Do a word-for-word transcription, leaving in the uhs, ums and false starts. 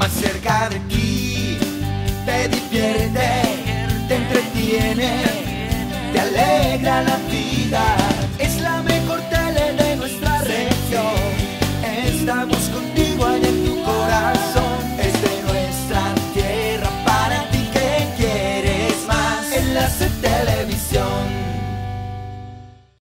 más cerca de ti, te divierte, te entretiene, te alegra la vida.